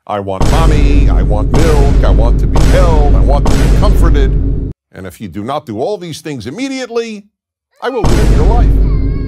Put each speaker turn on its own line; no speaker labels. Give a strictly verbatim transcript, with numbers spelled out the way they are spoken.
I want mommy, I want milk, I want to be held, I want to be comforted. And if you do not do all these things immediately, I will ruin your life.